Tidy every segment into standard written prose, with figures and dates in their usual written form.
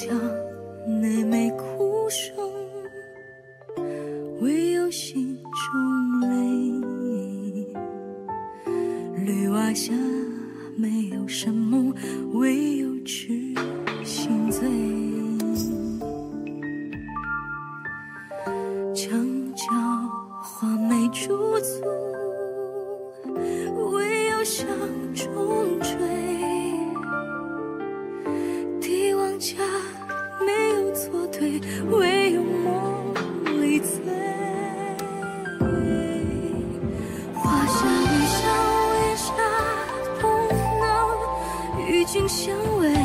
下那枚哭声，唯有心中泪。绿瓦下没有山盟，唯有痴心醉。墙角画眉驻足，唯有向中追。帝王家没有错对，唯有梦里醉。华夏雨下为啥不能与君相偎？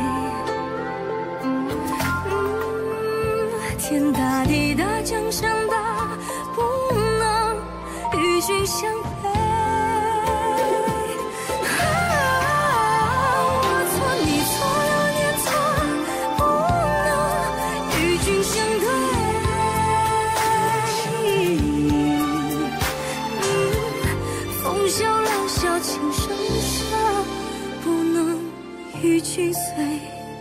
天大地大江山大，不能与君相配。我错你错流年错，不能与君相对。风萧浪笑情深深，不能与君随。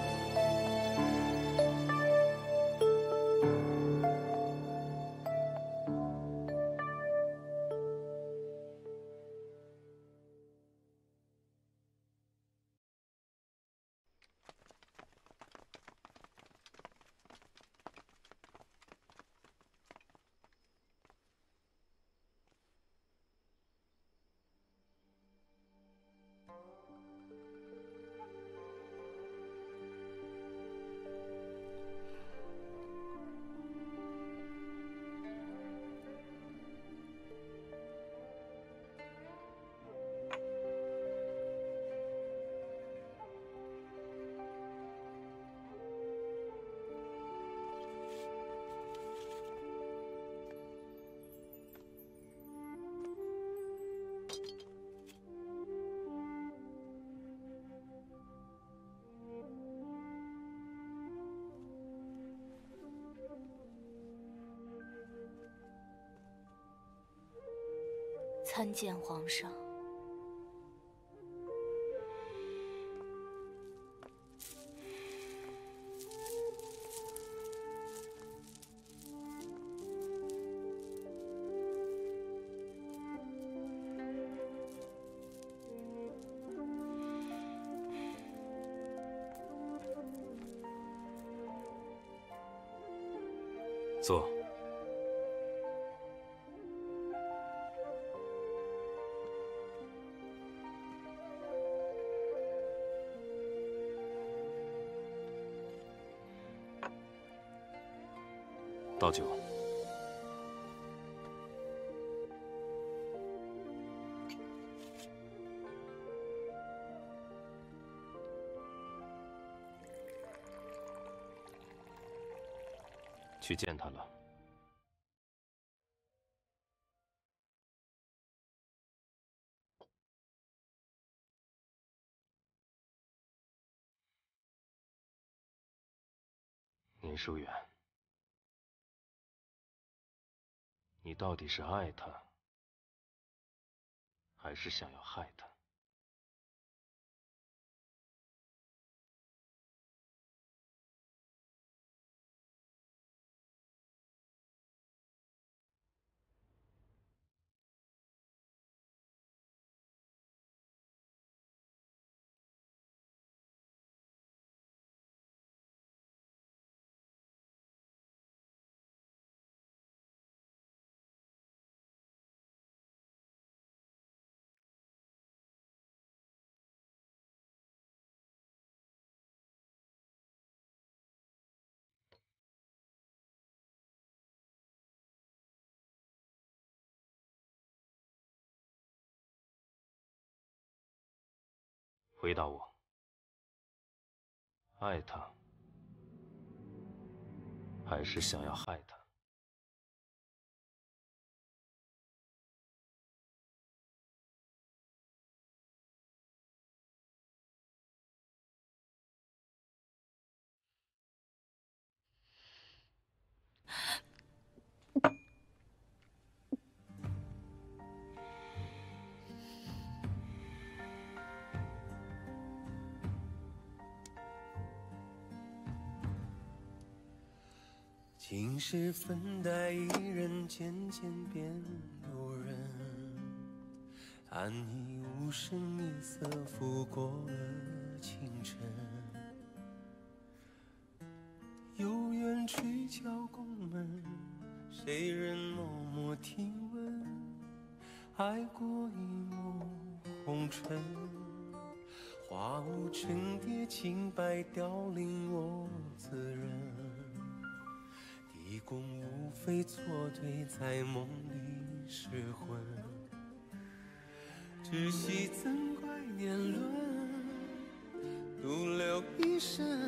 参见皇上。 坐。倒酒。去见他了。年疏远。你到底是爱他，还是想要害他？回答我，爱他，还是想要害他？ 青石粉黛一人，渐渐变路人。安逸无声，夜色拂过了清晨。有缘吹敲宫门，谁人默默听闻？爱过一抹红尘，花舞成蝶，清白凋零我自认。地宫无非错对，在梦里失魂。只惜怎怪年轮，独留一生。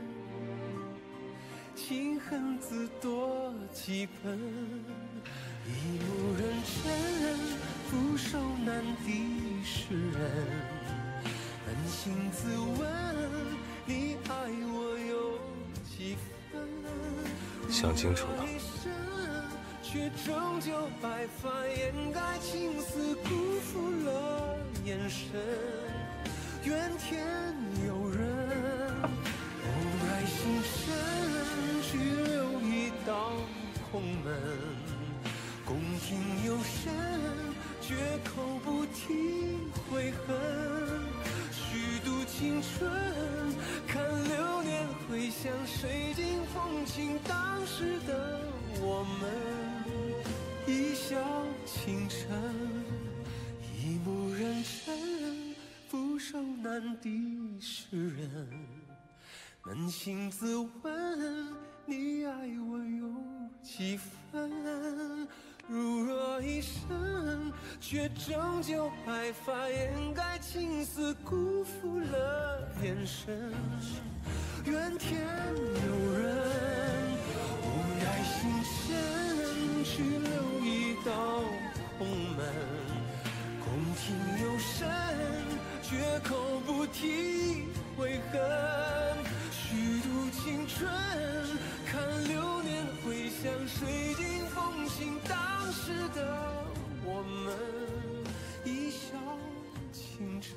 情恨自多几分，一目认真，俯首难敌世人。扪心自问，你爱我有几分？ 想清楚了。 却终究白发掩盖青丝，辜负了眼神。怨天尤人，无爱心深，去留一道空门。宫廷有声，绝口不提悔恨。虚度青春，看流年回响，水晶风情当时的我们。一笑倾城，一目认真，俯首难敌世人。扪心自问，你爱我有几分？如若一生，却终究白发掩盖青丝，辜负了眼神。怨天尤人，无奈心深，去留一道空门。宫廷有声，绝口不提悔恨。虚度青春，看流年回响，水晶风情当时的我们，一笑倾城。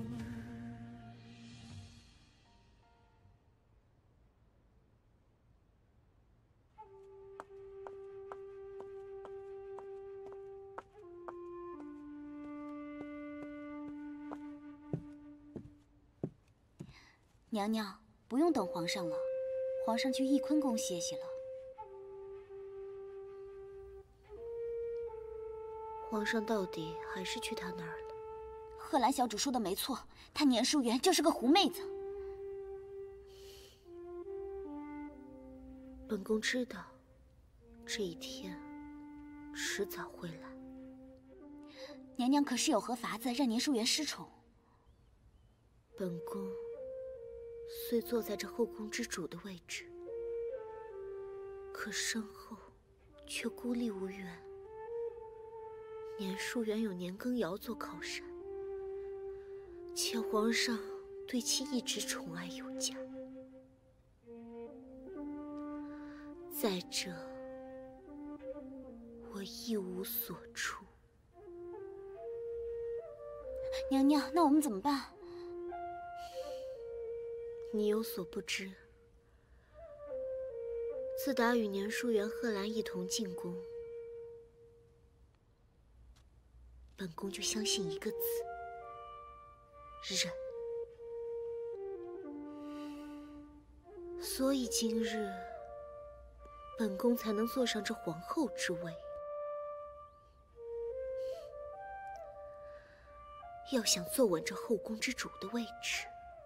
娘娘，不用等皇上了，皇上去翊坤宫歇息了。 皇上到底还是去他那儿了。 贺兰小主说的没错，她年淑媛就是个狐妹子。 本宫知道，这一天迟早会来。 娘娘可是有何法子让年淑媛失宠？ 本宫虽坐在这后宫之主的位置，可身后却孤立无援。年淑媛有年羹尧做靠山，且皇上对其一直宠爱有加。再者，我一无所处。 娘娘，那我们怎么办？ 你有所不知，自打与年淑媛、贺兰一同进宫，本宫就相信一个字：忍。所以今日，本宫才能坐上这皇后之位。要想坐稳这后宫之主的位置，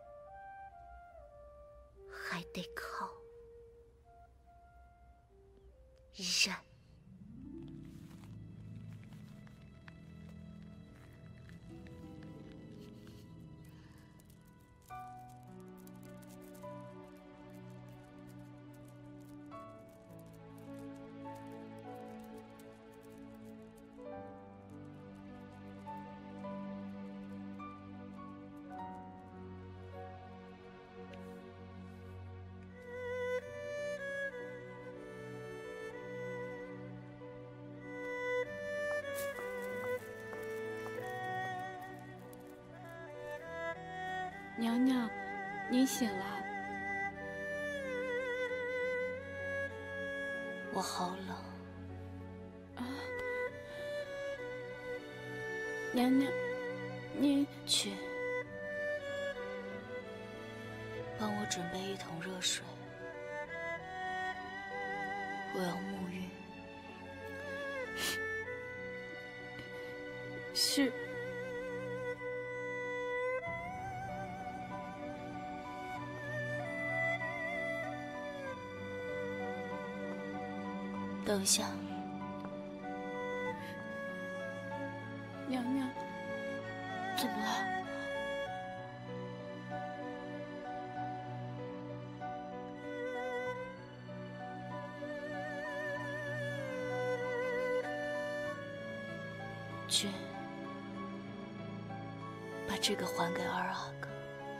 还得靠忍。 娘娘，您醒了。 我好冷。 啊，娘娘，你去，帮我准备一桶热水，我要沐浴。 是。 等一下， 娘娘， 怎么了？去，把这个还给二阿哥。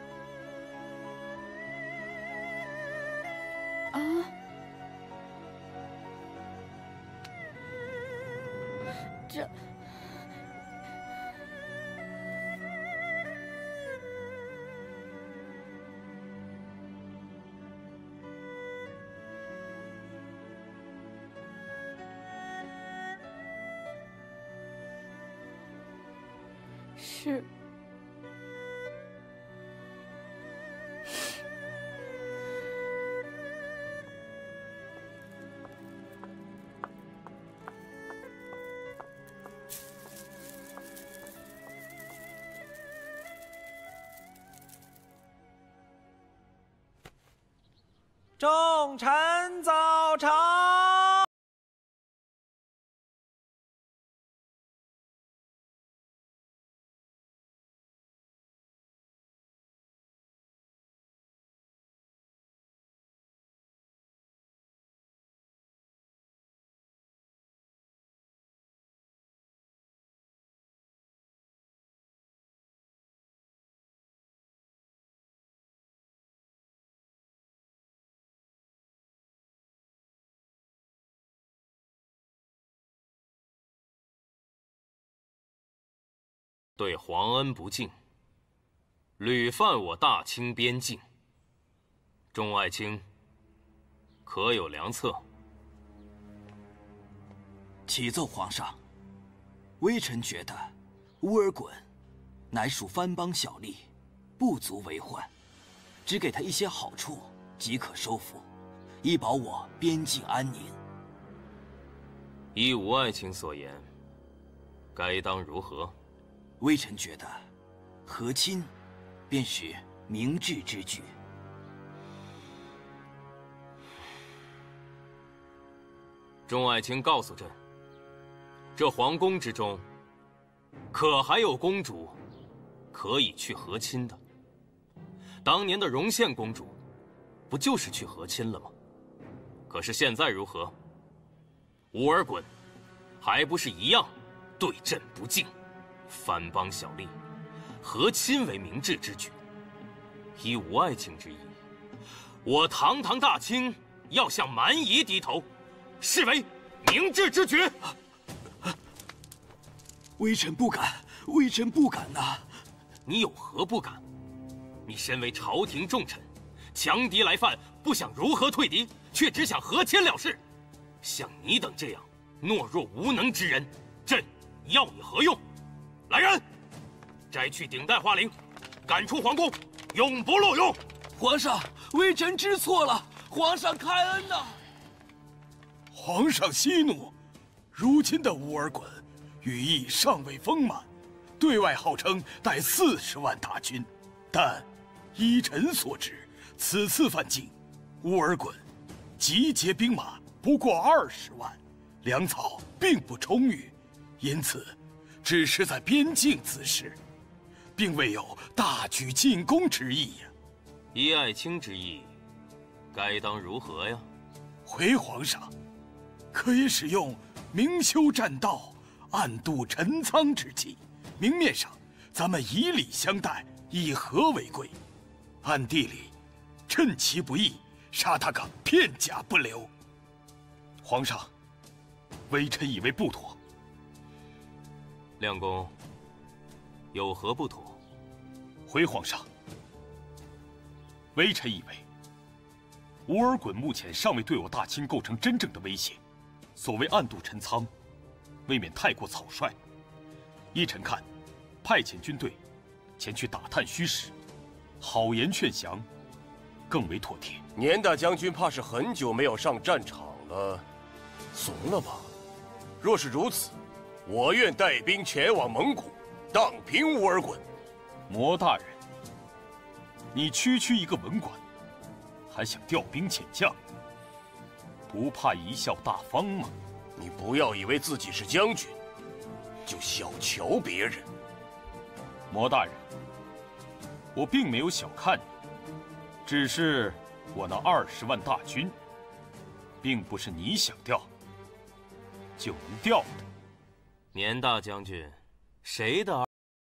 啊！这是。 众臣早朝。 对皇恩不敬，屡犯我大清边境。众爱卿，可有良策？ 启奏皇上，微臣觉得乌尔衮乃属藩邦小吏，不足为患，只给他一些好处即可收服，以保我边境安宁。 依吾爱卿所言，该当如何？ 微臣觉得，和亲，便是明智之举。 众爱卿告诉朕，这皇宫之中，可还有公主可以去和亲的？当年的荣献公主，不就是去和亲了吗？可是现在如何？乌尔衮，还不是一样，对朕不敬？藩邦小吏，和亲为明智之举。依吾爱卿之意，我堂堂大清要向蛮夷低头，视为明智之举。 微臣不敢，微臣不敢呐！ 你有何不敢？你身为朝廷重臣，强敌来犯，不想如何退敌，却只想和亲了事。像你等这样懦弱无能之人，朕要你何用？来人，摘去顶戴花翎，赶出皇宫，永不录用。 皇上，微臣知错了，皇上开恩呐！ 皇上息怒，如今的乌尔衮羽翼尚未丰满，对外号称带40万大军，但依臣所知，此次犯境，乌尔衮集结兵马不过20万，粮草并不充裕，因此只是在边境滋事，并未有大举进攻之意呀。 依爱卿之意，该当如何呀？ 回皇上，可以使用明修栈道，暗度陈仓之计。明面上咱们以礼相待，以和为贵；暗地里趁其不意，杀他个片甲不留。皇上，微臣以为不妥。 亮公，有何不妥？ 回皇上，微臣以为， 乌尔衮目前尚未对我大清构成真正的威胁，所谓暗度陈仓，未免太过草率。依臣看，派遣军队前去打探虚实，好言劝降，更为妥帖。 年大将军怕是很久没有上战场了，怂了吧？若是如此，我愿带兵前往蒙古，荡平乌尔衮。 魔大人，你区区一个文官，还想调兵遣将，不怕贻笑大方吗？ 你不要以为自己是将军，就小瞧别人。 魔大人，我并没有小看你，只是我那20万大军，并不是你想调就能调的。 年大将军，谁的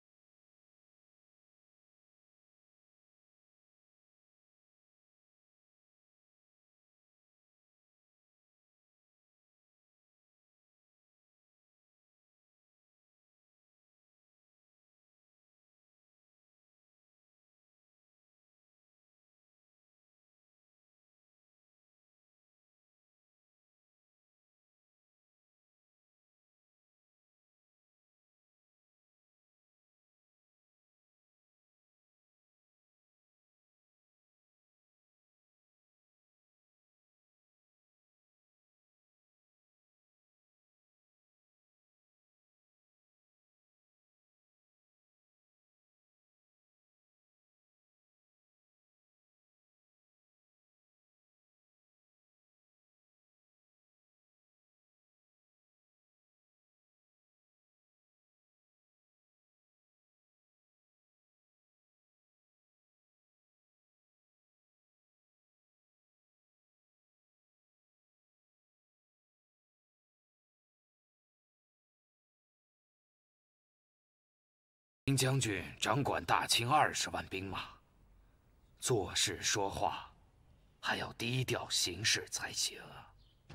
丁将军掌管大清20万兵马，做事说话还要低调行事才行啊。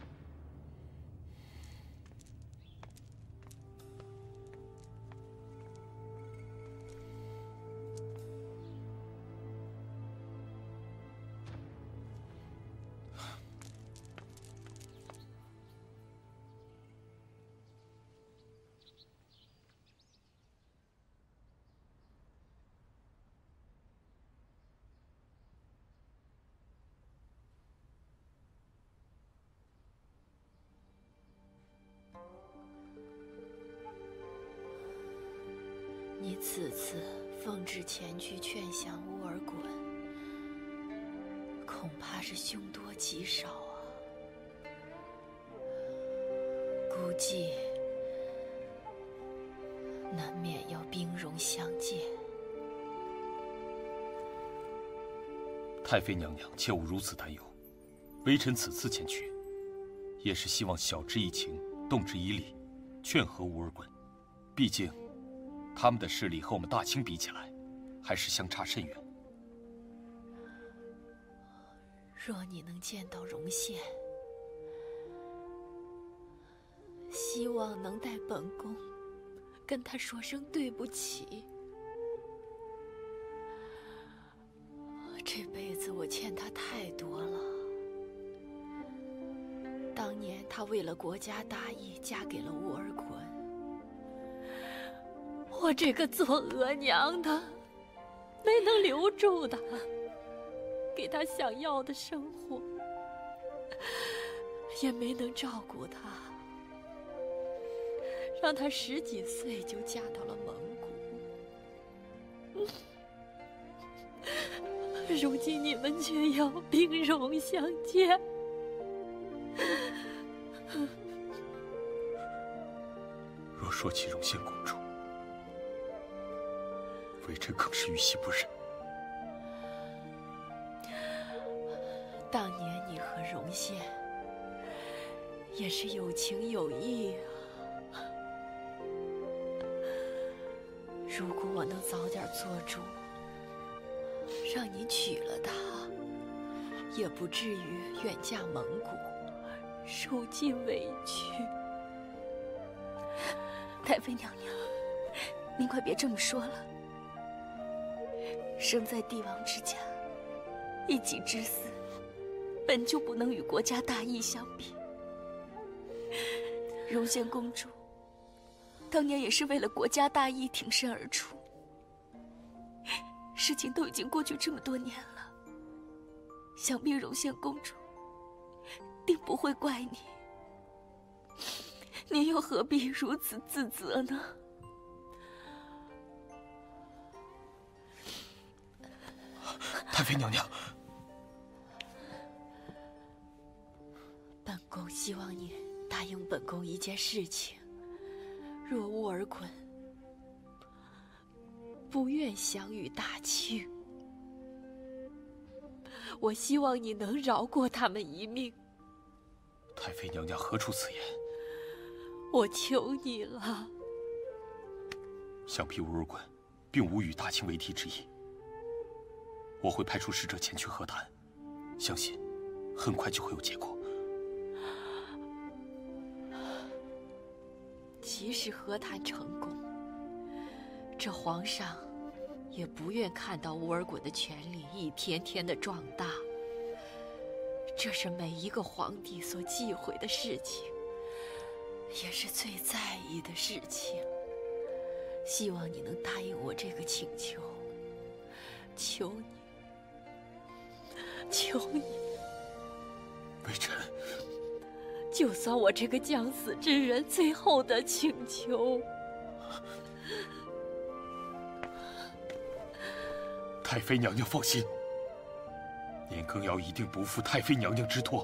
你此次奉旨前去劝降乌尔衮，恐怕是凶多吉少啊。估计难免要兵戎相见。 太妃娘娘切勿如此担忧，微臣此次前去，也是希望晓之以情，动之以理，劝和乌尔衮。毕竟他们的势力和我们大清比起来，还是相差甚远。 若你能见到容县，希望能代本宫跟他说声对不起。这辈子我欠他太多了。当年他为了国家大义，嫁给了乌尔衮。我这个做额娘的，没能留住他，给他想要的生活，也没能照顾他，让他10几岁就嫁到了蒙古。如今你们却要兵戎相见。 若说起容县公主，微臣更是于心不忍。 当年你和容县也是有情有义啊。如果我能早点做主，让你娶了她，也不至于远嫁蒙古，受尽委屈。 太妃娘娘，您快别这么说了。生在帝王之家，一己之私， 本就不能与国家大义相比。荣仙公主当年也是为了国家大义挺身而出，事情都已经过去这么多年了，想必荣仙公主定不会怪你，您又何必如此自责呢？ 太妃娘娘， 本宫希望你答应本宫一件事情，若乌尔衮不愿享与大清，我希望你能饶过他们一命。 太妃娘娘何出此言？ 我求你了。 想必乌尔衮并无与大清为敌之意。我会派出使者前去和谈，相信很快就会有结果。 即使和谈成功，这皇上也不愿看到乌尔衮的权力一天天的壮大。这是每一个皇帝所忌讳的事情，也是最在意的事情。希望你能答应我这个请求，求你。求你， 微臣， 就算我这个将死之人最后的请求。 太妃娘娘放心，年羹尧一定不负太妃娘娘之托。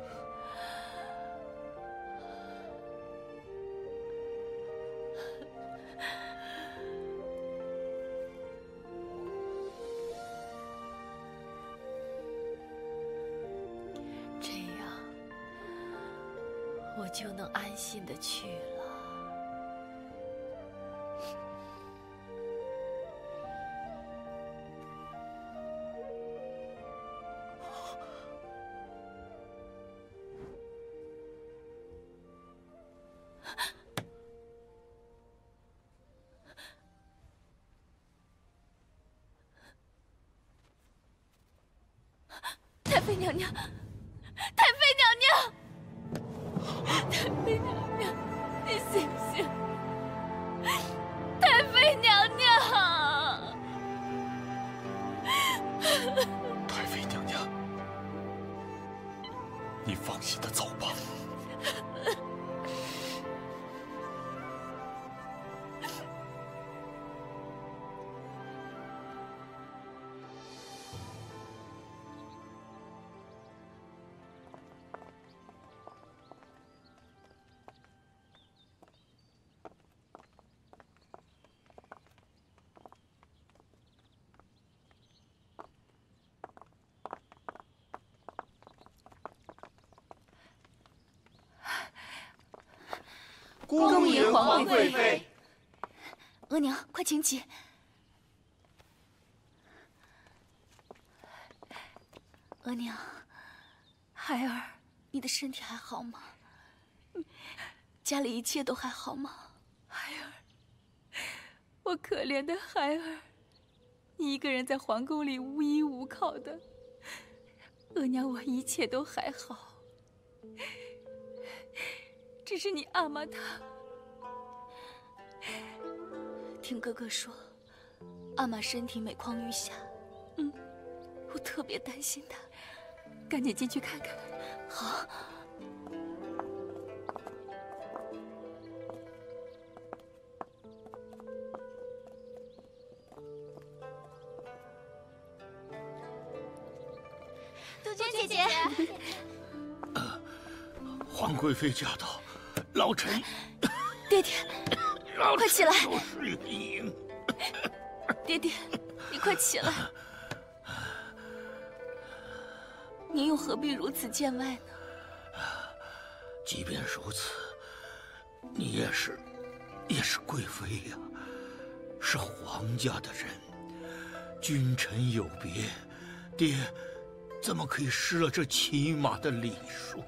我就能安心的去了。太妃娘娘，太妃娘娘。太妃娘娘，你醒醒！太妃娘娘， 太妃娘娘，你放心的走吧。 恭迎皇贵妃。 额娘，快请起。额娘，孩儿，你的身体还好吗？家里一切都还好吗？孩儿，我可怜的孩儿，你一个人在皇宫里无依无靠的。额娘，我一切都还好。只是你阿玛她，听哥哥说，阿玛身体每况愈下，我特别担心她，赶紧进去看看。好。 杜鹃姐姐， 皇贵妃驾到。老臣， 爹爹，快起来！爹爹，你快起来！您又何必如此见外呢？ 即便如此，你也是贵妃呀，是皇家的人，君臣有别，爹怎么可以失了这起码的礼数？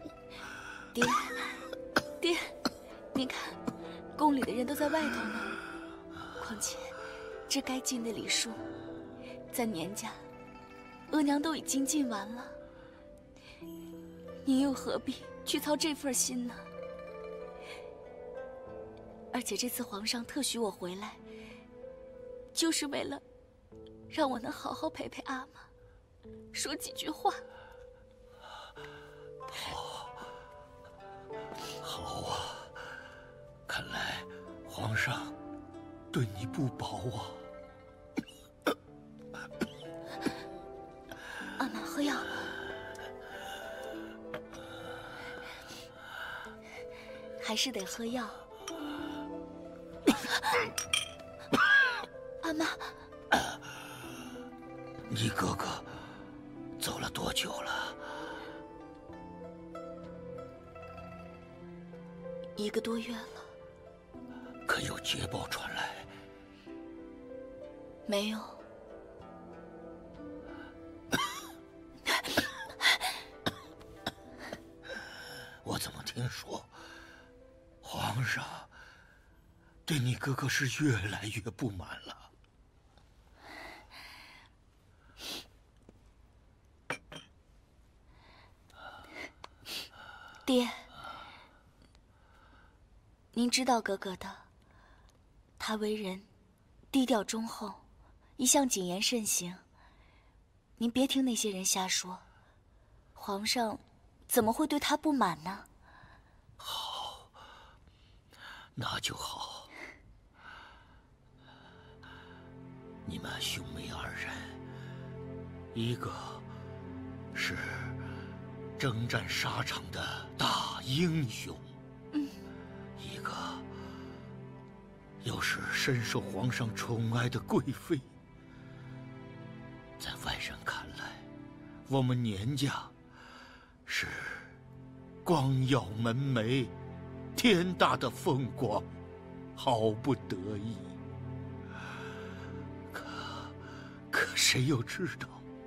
爹，您看，宫里的人都在外头呢。况且，这该尽的礼数，在年家，额娘都已经尽完了。 您又何必去操这份心呢？而且这次皇上特许我回来，就是为了让我能好好陪陪阿玛，说几句话。 好啊，看来皇上对你不薄啊。 阿玛，喝药。还是得喝药。阿玛， 你哥哥走了多久了 ？1个多月了。 可有捷报传来？ 没有。 我怎么听说皇上对你哥哥是越来越不满了？ 爹，您知道哥哥的，他为人低调忠厚，一向谨言慎行。您别听那些人瞎说，皇上怎么会对他不满呢？ 好，那就好。你们兄妹2人，一个是征战沙场的大英雄，一个又是深受皇上宠爱的贵妃。在外人看来，我们年家是光耀门楣，天大的风光，好不得意。可谁又知道，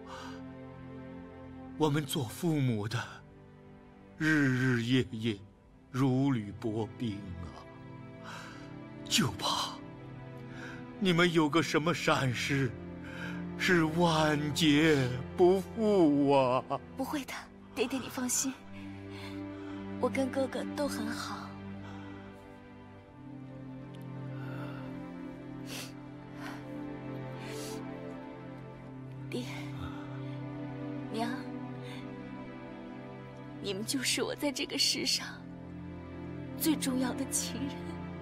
我们做父母的，日日夜夜如履薄冰啊！就怕你们有个什么闪失，是万劫不复啊！ 不会的，爹爹你放心，我跟哥哥都很好。爹，娘，你们就是我在这个世上最重要的亲人。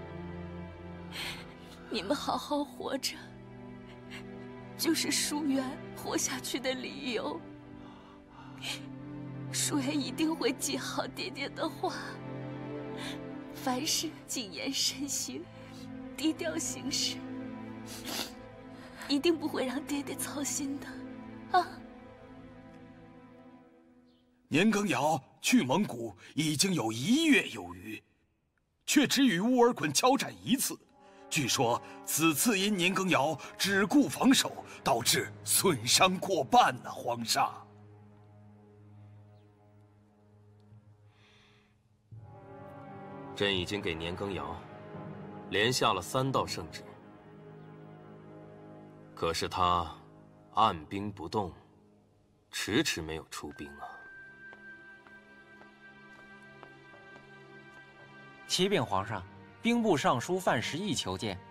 你们好好活着，就是疏远活下去的理由。疏远一定会记好爹爹的话，凡事谨言慎行，低调行事，一定不会让爹爹操心的。啊！ 年羹尧去蒙古已经有1月有余，却只与乌尔衮交战1次。据说此次因年羹尧只顾防守，导致损伤过半呢。皇上， 朕已经给年羹尧连下了3道圣旨，可是他按兵不动，迟迟没有出兵啊。 启禀皇上，兵部尚书范时义求见。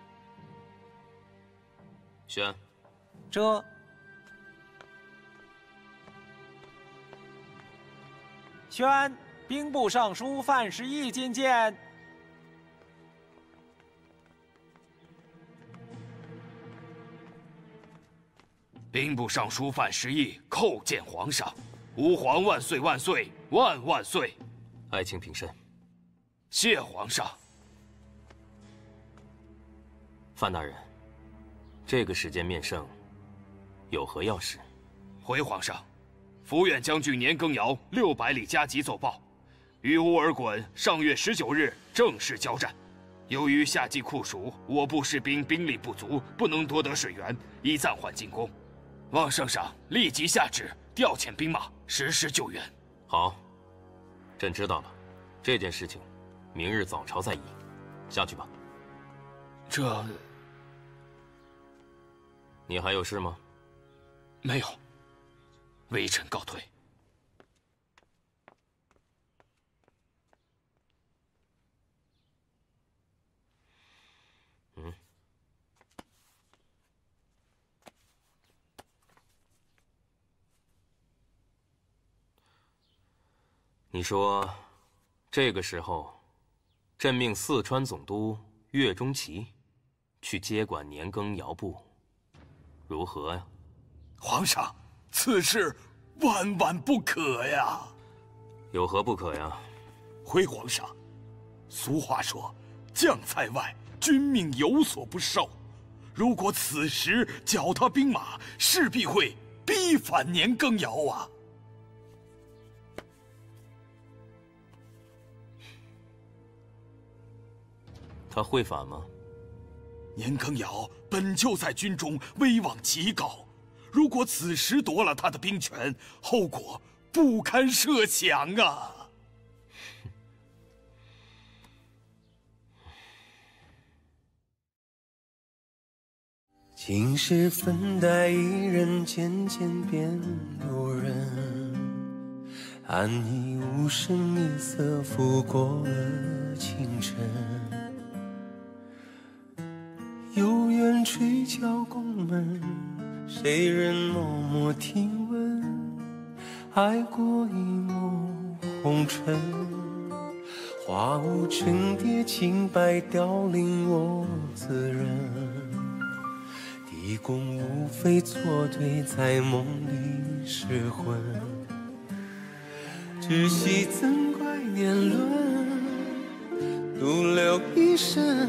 宣。 这。宣，兵部尚书范时义觐见。 兵部尚书范时义叩见皇上，吾皇万岁万岁万万岁！ 爱卿平身。 谢皇上。 范大人，这个时间面圣，有何要事？ 回皇上，抚远将军年羹尧600里加急奏报，与乌尔衮上月19日正式交战。由于夏季酷暑，我部士兵兵力不足，不能夺得水源，已暂缓进攻。望圣上立即下旨调遣兵马，实施救援。 好，朕知道了。这件事情，明日早朝再议。下去吧。 这…… 你还有事吗？ 没有。微臣告退。 你说，这个时候，朕命四川总督岳钟琪去接管年羹尧部，如何呀？ 皇上，此事万万不可呀！ 有何不可呀？ 回皇上，俗话说，将在外，君命有所不受。如果此时脚踏兵马，势必会逼反年羹尧啊！ 他会反吗？ 年羹尧本就在军中威望极高，如果此时夺了他的兵权，后果不堪设想啊！ 今时分担一人，渐渐变路人。安逸无声夜色拂过了清晨。幽怨垂敲宫门，谁人默默听闻？爱过一抹红尘，花无成蝶，清白凋零我自认。地宫无非错对，在梦里失魂。只惜怎怪年轮，独留一生。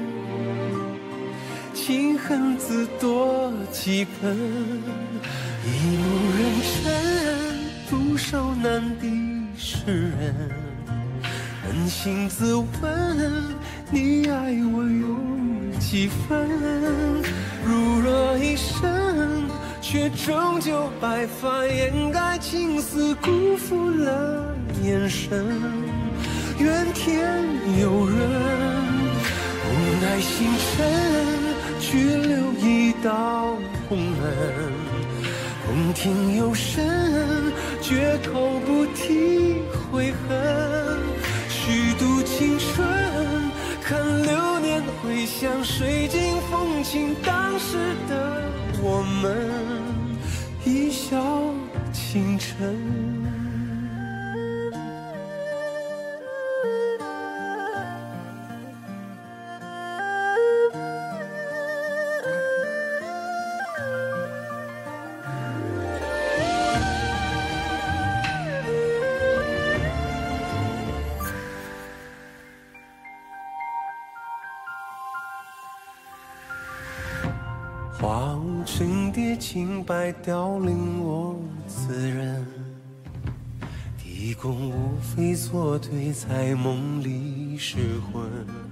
情恨自多几分，一目认真，俯首难敌世人。扪心自问，你爱我有几分？如若一生，却终究白发掩盖青丝，辜负了眼神。怨天尤人，无奈星辰。去留一道空门，宫廷有声，绝口不提悔恨。虚度青春，看流年回响，水晶风情，当时的我们一笑倾城。花无成蝶，清白凋零我自认。地宫无非错对，在梦里失魂。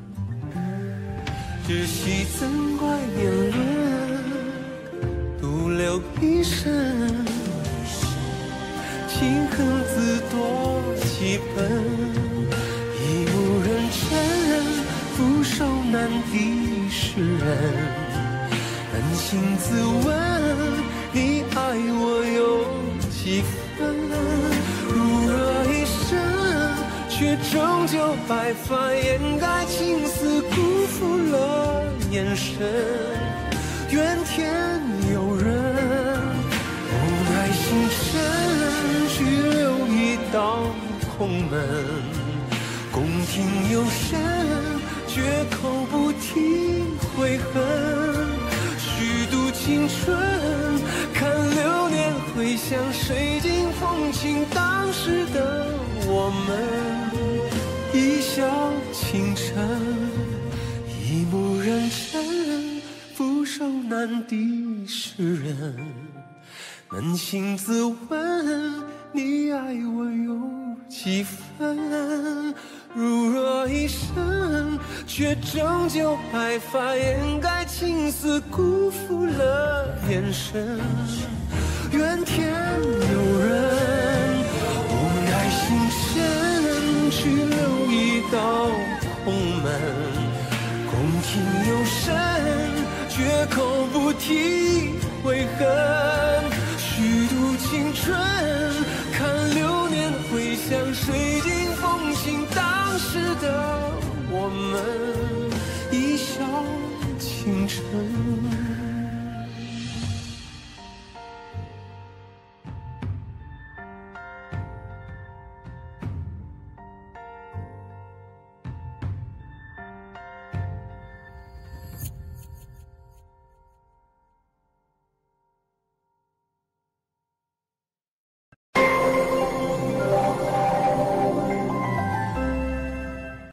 只惜怎怪年轮，独留一生。情恨自多几分，一目认真，俯首难敌世人。扪心自问，你爱我有几分？如若一生，却终究白发掩盖青丝，辜负了眼神。怨天尤人，无奈星辰，去留一道空门。宫廷有声，绝口不提悔恨。虚度青春，看流年回响，水晶风情，当时的我们一笑倾城。一目认真，俯首难敌世人。扪心自问，你爱我有几分？如若一生，却终究白发掩盖青丝，辜负了眼神。怨天尤人，无奈星辰，去留一道空门。宫廷有声，绝口不提悔恨。虚度青春，看流年回响，水晶风情，当时的我们一笑倾城。